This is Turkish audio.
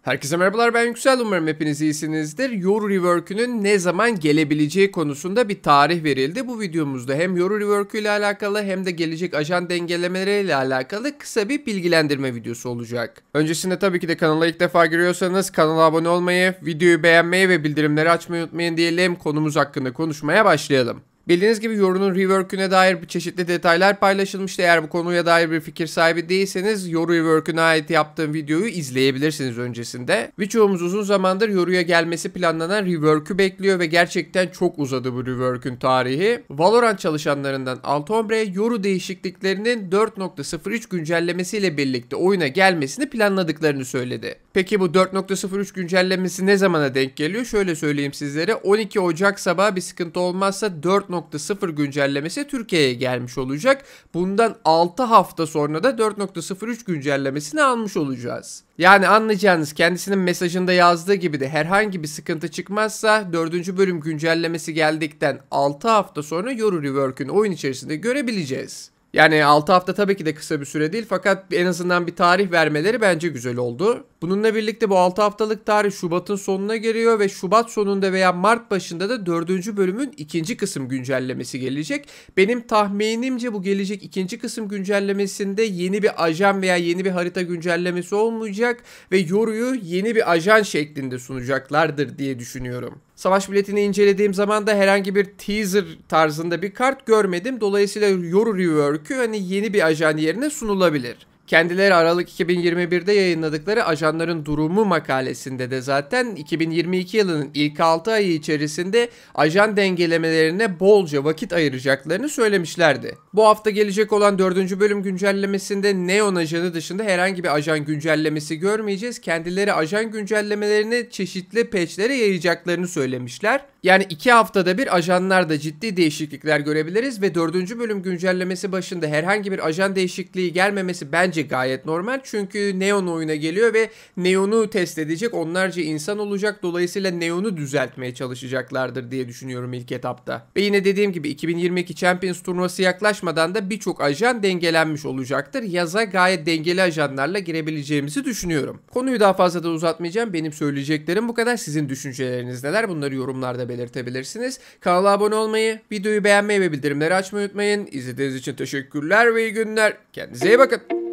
Herkese merhabalar, ben Yüksel, umarım hepiniz iyisinizdir. Yoru Rework'ünün ne zaman gelebileceği konusunda bir tarih verildi. Bu videomuzda hem Yoru Rework ile alakalı hem de gelecek ajan dengelemeleriyle alakalı kısa bir bilgilendirme videosu olacak. Öncesinde tabii ki de kanala ilk defa giriyorsanız kanala abone olmayı, videoyu beğenmeyi ve bildirimleri açmayı unutmayın diyelim. Konumuz hakkında konuşmaya başlayalım. Bildiğiniz gibi Yoru'nun rework'üne dair çeşitli detaylar paylaşılmıştı. Eğer bu konuya dair bir fikir sahibi değilseniz Yoru rework'üne ait yaptığım videoyu izleyebilirsiniz öncesinde. Birçoğumuz uzun zamandır Yoru'ya gelmesi planlanan rework'ü bekliyor ve gerçekten çok uzadı bu rework'ün tarihi. Valorant çalışanlarından Altombre, Yoru değişikliklerinin 4.03 güncellemesiyle birlikte oyuna gelmesini planladıklarını söyledi. Peki bu 4.03 güncellemesi ne zamana denk geliyor? Şöyle söyleyeyim sizlere. 12 Ocak sabahı bir sıkıntı olmazsa 4.0 güncellemesi Türkiye'ye gelmiş olacak. Bundan 6 hafta sonra da 4.03 güncellemesini almış olacağız. Yani anlayacağınız, kendisinin mesajında yazdığı gibi de herhangi bir sıkıntı çıkmazsa 4. bölüm güncellemesi geldikten 6 hafta sonra Yoru Rework'ün oyun içerisinde görebileceğiz. Yani 6 hafta tabii ki de kısa bir süre değil, fakat en azından bir tarih vermeleri bence güzel oldu. Bununla birlikte bu 6 haftalık tarih Şubat'ın sonuna geliyor ve Şubat sonunda veya Mart başında da 4. bölümün ikinci kısım güncellemesi gelecek. Benim tahminimce bu gelecek ikinci kısım güncellemesinde yeni bir ajan veya yeni bir harita güncellemesi olmayacak ve Yoru'yu yeni bir ajan şeklinde sunacaklardır diye düşünüyorum. Savaş biletini incelediğim zaman da herhangi bir teaser tarzında bir kart görmedim. Dolayısıyla Yoru Rework'ü yeni bir ajan yerine sunulabilir. Kendileri Aralık 2021'de yayınladıkları ajanların durumu makalesinde de zaten 2022 yılının ilk 6 ayı içerisinde ajan dengelemelerine bolca vakit ayıracaklarını söylemişlerdi. Bu hafta gelecek olan 4. bölüm güncellemesinde Neon ajanı dışında herhangi bir ajan güncellemesi görmeyeceğiz. Kendileri ajan güncellemelerini çeşitli patchlere yayacaklarını söylemişler. Yani 2 haftada bir ajanlarda ciddi değişiklikler görebiliriz ve 4. bölüm güncellemesi başında herhangi bir ajan değişikliği gelmemesi bence gayet normal. Çünkü Neon oyuna geliyor ve Neon'u test edecek onlarca insan olacak. Dolayısıyla Neon'u düzeltmeye çalışacaklardır diye düşünüyorum ilk etapta. Ve yine dediğim gibi 2022 Champions turnuvası yaklaşmadan da birçok ajan dengelenmiş olacaktır. Yaza gayet dengeli ajanlarla girebileceğimizi düşünüyorum. Konuyu daha fazla da uzatmayacağım. Benim söyleyeceklerim bu kadar. Sizin düşünceleriniz neler? Bunları yorumlarda belirtebilirsiniz. Kanala abone olmayı, videoyu beğenmeyi ve bildirimleri açmayı unutmayın. İzlediğiniz için teşekkürler ve iyi günler. Kendinize iyi bakın.